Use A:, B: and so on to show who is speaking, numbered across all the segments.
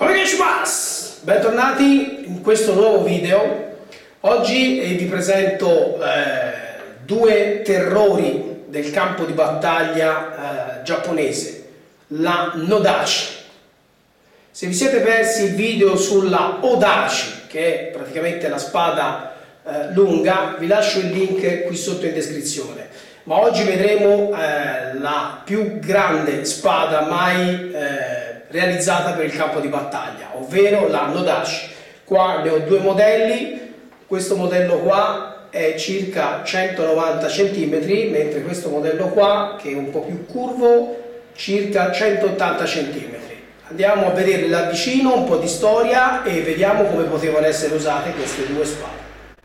A: Konnichiwa! Bentornati in questo nuovo video. Oggi vi presento due terrori del campo di battaglia giapponese, la Nodachi. Se vi siete persi il video sulla Odachi, che è praticamente la spada lunga, vi lascio il link qui sotto in descrizione. Ma oggi vedremo la più grande spada mai realizzata per il campo di battaglia, ovvero la Nodachi. Qua ne ho due modelli. Questo modello qua è circa 190 cm, mentre questo modello qua, che è un po' più curvo, circa 180 cm. Andiamo a vedere da vicino un po' di storia e vediamo come potevano essere usate queste due spade.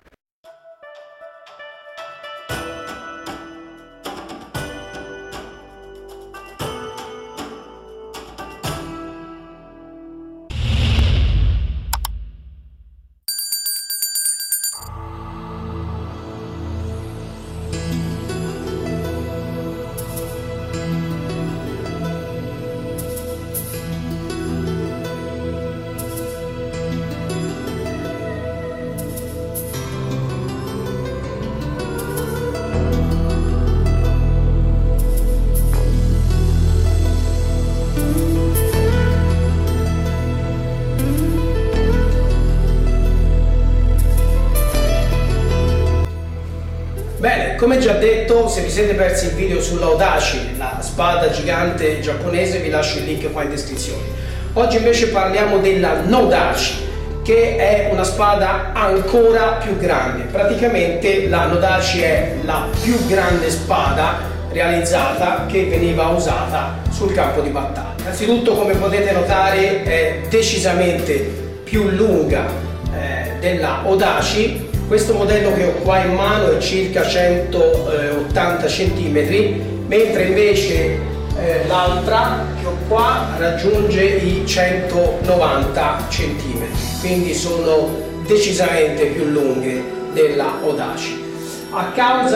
A: Bene, come già detto, se vi siete persi il video sulla Odachi, la spada gigante giapponese, vi lascio il link qua in descrizione. Oggi invece parliamo della Nodachi, che è una spada ancora più grande. Praticamente la Nodachi è la più grande spada realizzata che veniva usata sul campo di battaglia. Innanzitutto, come potete notare, è decisamente più lunga della Odachi. Questo modello che ho qua in mano è circa 180 cm, mentre invece l'altra che ho qua raggiunge i 190 cm, quindi sono decisamente più lunghe della Odachi. A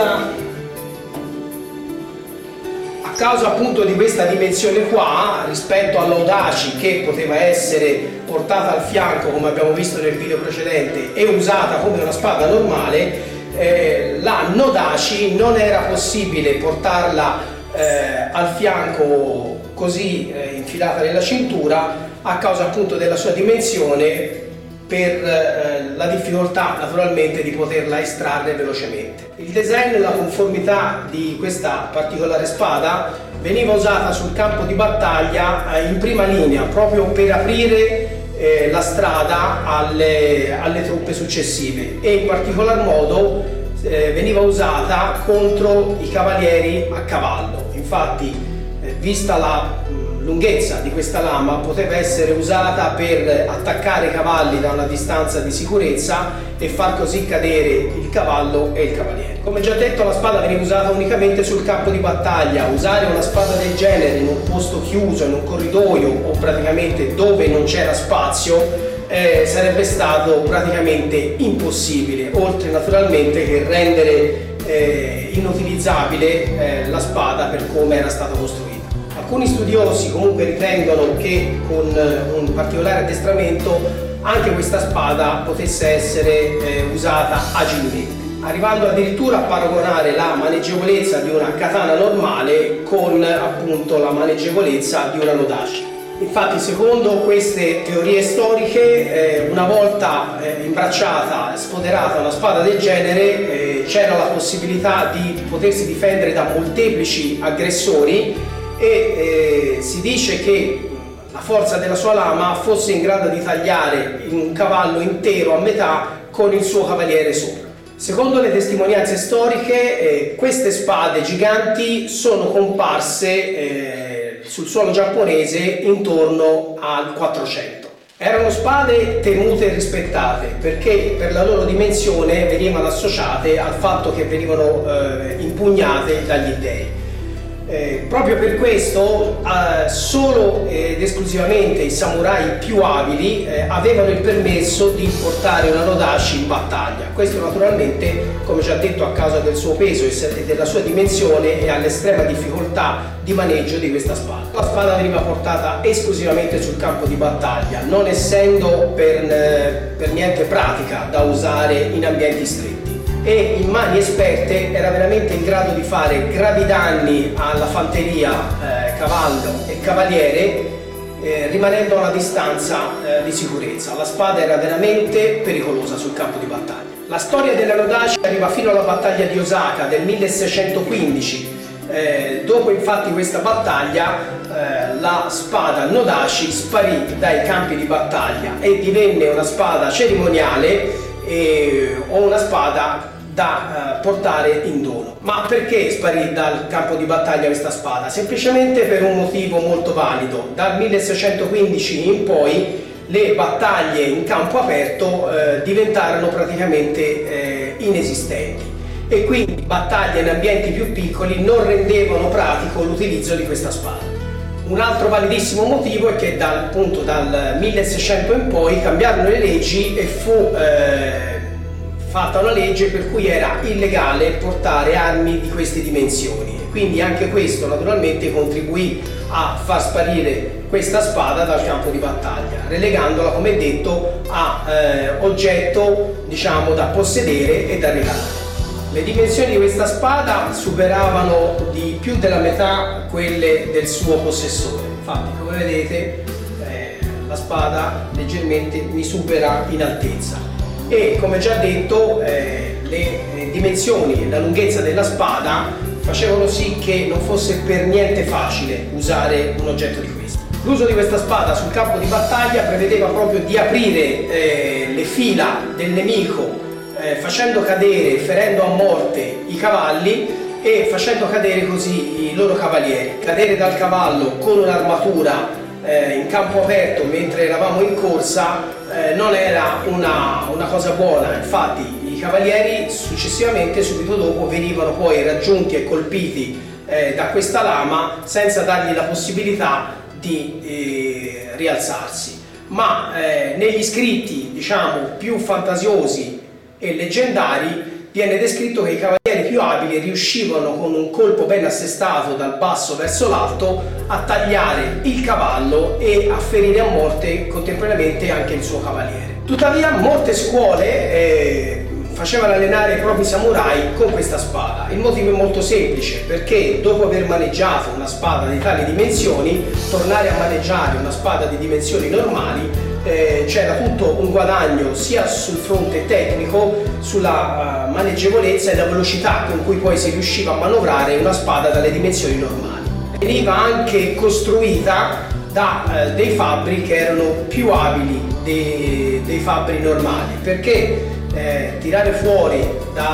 A: causa appunto di questa dimensione qua, rispetto all'Odachi, che poteva essere portata al fianco come abbiamo visto nel video precedente e usata come una spada normale, la Nodachi non era possibile portarla al fianco così infilata nella cintura, a causa appunto della sua dimensione, per la difficoltà naturalmente di poterla estrarre velocemente. Il design e la conformità di questa particolare spada veniva usata sul campo di battaglia in prima linea, proprio per aprire la strada alle truppe successive, e in particolar modo veniva usata contro i cavalieri a cavallo. Infatti, vista la lunghezza di questa lama, poteva essere usata per attaccare i cavalli da una distanza di sicurezza e far così cadere il cavallo e il cavaliere. Come già detto, la spada veniva usata unicamente sul campo di battaglia. Usare una spada del genere in un posto chiuso, in un corridoio o praticamente dove non c'era spazio sarebbe stato praticamente impossibile, oltre naturalmente che rendere inutilizzabile la spada per come era stata costruita. Alcuni studiosi comunque ritengono che con un particolare addestramento anche questa spada potesse essere usata agilmente, arrivando addirittura a paragonare la maneggevolezza di una katana normale con appunto la maneggevolezza di una Nodachi. Infatti, secondo queste teorie storiche, una volta imbracciata, sfoderata una spada del genere, c'era la possibilità di potersi difendere da molteplici aggressori, e si dice che la forza della sua lama fosse in grado di tagliare un cavallo intero a metà con il suo cavaliere sopra. Secondo le testimonianze storiche, queste spade giganti sono comparse sul suolo giapponese intorno al 400. Erano spade temute e rispettate perché per la loro dimensione venivano associate al fatto che venivano impugnate dagli dei. Proprio per questo solo ed esclusivamente i samurai più abili avevano il permesso di portare una Nodashi in battaglia. Questo naturalmente, come già detto, a causa del suo peso e della sua dimensione e all'estrema difficoltà di maneggio di questa spada. La spada veniva portata esclusivamente sul campo di battaglia, non essendo per niente pratica da usare in ambienti stretti, e in mani esperte era veramente in grado di fare gravi danni alla fanteria, cavallo e cavaliere, rimanendo a una distanza di sicurezza. La spada era veramente pericolosa sul campo di battaglia. La storia della Nodashi arriva fino alla battaglia di Osaka del 1615. Dopo infatti questa battaglia la spada Nodashi sparì dai campi di battaglia e divenne una spada cerimoniale o una spada da portare in dono. Ma perché sparì dal campo di battaglia questa spada? Semplicemente per un motivo molto valido. Dal 1615 in poi le battaglie in campo aperto diventarono praticamente inesistenti, e quindi battaglie in ambienti più piccoli non rendevano pratico l'utilizzo di questa spada. Un altro validissimo motivo è che dal 1600 in poi cambiarono le leggi e fu fatta una legge per cui era illegale portare armi di queste dimensioni. Quindi anche questo naturalmente contribuì a far sparire questa spada dal campo di battaglia, relegandola, come detto, a oggetto, diciamo, da possedere e da regalare. Le dimensioni di questa spada superavano di più della metà quelle del suo possessore. Infatti, come vedete, la spada leggermente mi supera in altezza, e come già detto le dimensioni e la lunghezza della spada facevano sì che non fosse per niente facile usare un oggetto di questo. L'uso di questa spada sul campo di battaglia prevedeva proprio di aprire le fila del nemico, facendo cadere, ferendo a morte i cavalli e facendo cadere così i loro cavalieri. Cadere dal cavallo con un'armatura in campo aperto mentre eravamo in corsa non era una cosa buona. Infatti i cavalieri successivamente, subito dopo, venivano poi raggiunti e colpiti da questa lama senza dargli la possibilità di rialzarsi. Ma negli scritti, diciamo, più fantasiosi e leggendari viene descritto che i cavalieri più abili riuscivano con un colpo ben assestato dal basso verso l'alto a tagliare il cavallo e a ferire a morte contemporaneamente anche il suo cavaliere. Tuttavia molte scuole facevano allenare i propri samurai con questa spada. Il motivo è molto semplice, perché dopo aver maneggiato una spada di tali dimensioni, tornare a maneggiare una spada di dimensioni normali c'era tutto un guadagno sia sul fronte tecnico, sulla maneggevolezza e la velocità con cui poi si riusciva a manovrare una spada dalle dimensioni normali. Veniva anche costruita da dei fabbri che erano più abili dei fabbri normali, perché tirare fuori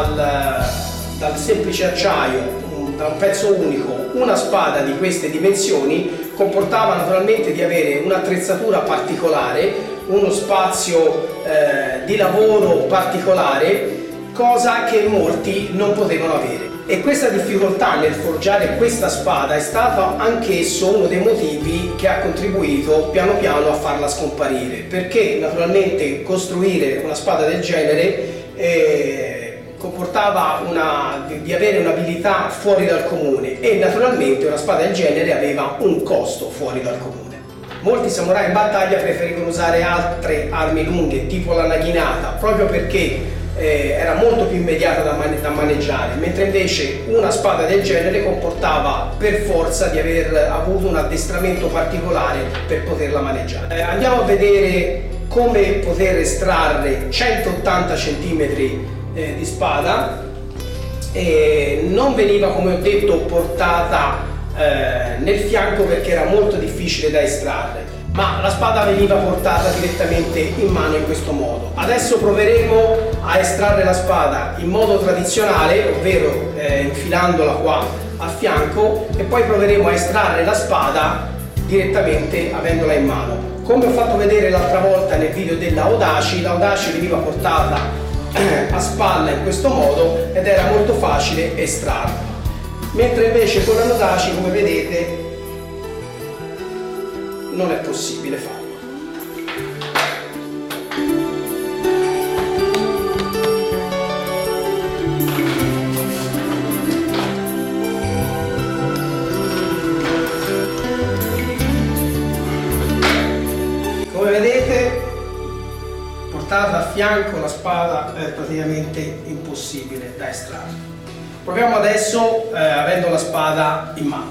A: dal semplice acciaio, da un pezzo unico, una spada di queste dimensioni comportava naturalmente di avere un'attrezzatura particolare, uno spazio di lavoro particolare, cosa che molti non potevano avere. E questa difficoltà nel forgiare questa spada è stato anch'esso uno dei motivi che ha contribuito piano piano a farla scomparire, perché naturalmente costruire una spada del genere comportava di avere un'abilità fuori dal comune, e naturalmente una spada del genere aveva un costo fuori dal comune. Molti samurai in battaglia preferivano usare altre armi lunghe tipo la naginata, proprio perché era molto più immediata da maneggiare, mentre invece una spada del genere comportava per forza di aver avuto un addestramento particolare per poterla maneggiare. Andiamo a vedere come poter estrarre 180 cm di spada. Non veniva, come ho detto, portata nel fianco perché era molto difficile da estrarre, ma la spada veniva portata direttamente in mano in questo modo. Adesso proveremo a estrarre la spada in modo tradizionale, ovvero infilandola qua a fianco, e poi proveremo a estrarre la spada direttamente avendola in mano. Come ho fatto vedere l'altra volta nel video della Odachi, la Odachi veniva portata a spalla in questo modo ed era molto facile estrarla. mentre invece con la Nodaci, come vedete, non è possibile farlo. Come vedete, portata a fianco la spada è praticamente impossibile da estrarre. Proviamo adesso avendo la spada in mano.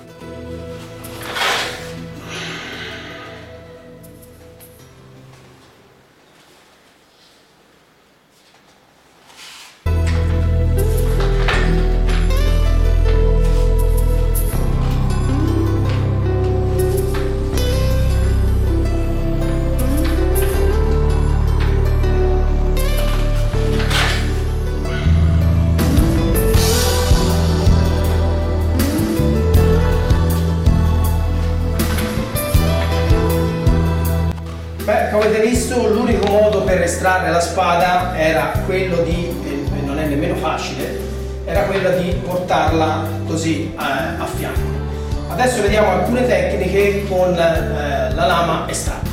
A: Beh, come avete visto, l'unico modo per estrarre la spada era quello di, e non è nemmeno facile, era quello di portarla così a fianco. Adesso vediamo alcune tecniche con la lama estratta.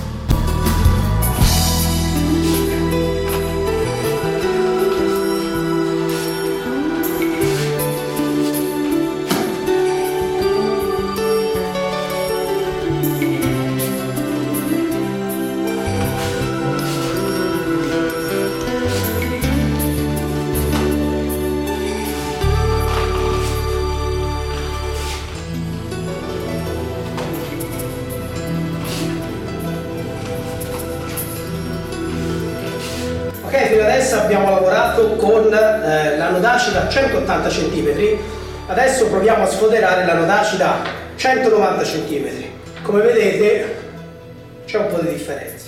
A: Ok, fino adesso abbiamo lavorato con la Nodaci da 180 cm, adesso proviamo a sfoderare la Nodaci da 190 cm. Come vedete c'è un po' di differenza.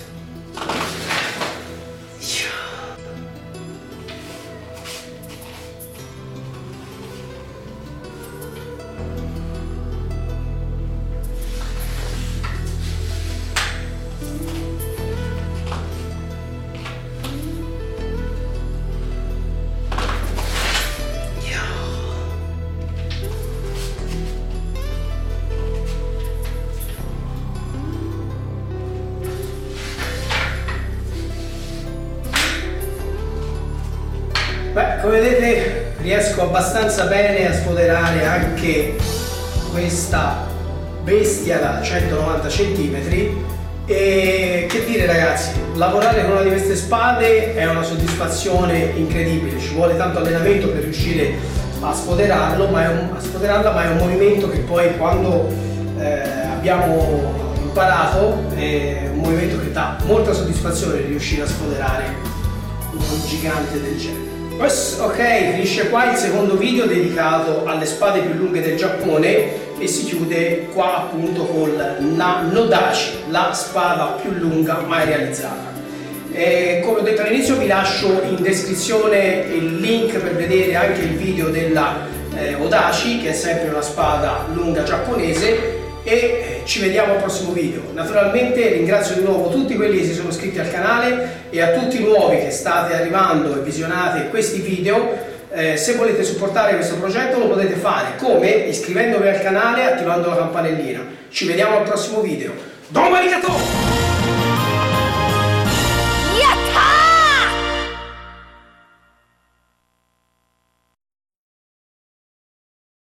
A: Beh, come vedete riesco abbastanza bene a sfoderare anche questa bestia da 190 cm e che dire ragazzi, lavorare con una di queste spade è una soddisfazione incredibile, ci vuole tanto allenamento per riuscire a sfoderarla, ma è un movimento che poi quando abbiamo imparato è un movimento che dà molta soddisfazione riuscire a sfoderare un gigante del genere. Ok, finisce qua il secondo video dedicato alle spade più lunghe del Giappone e si chiude qua appunto con la Nodaci, la spada più lunga mai realizzata. Come ho detto all'inizio vi lascio in descrizione il link per vedere anche il video della Odachi, che è sempre una spada lunga giapponese, e ci vediamo al prossimo video. Naturalmente ringrazio di nuovo tutti quelli che si sono iscritti al canale e a tutti i nuovi che state arrivando e visionate questi video. Se volete supportare questo progetto lo potete fare come iscrivendovi al canale e attivando la campanellina. Ci vediamo al prossimo video. Domo arigato!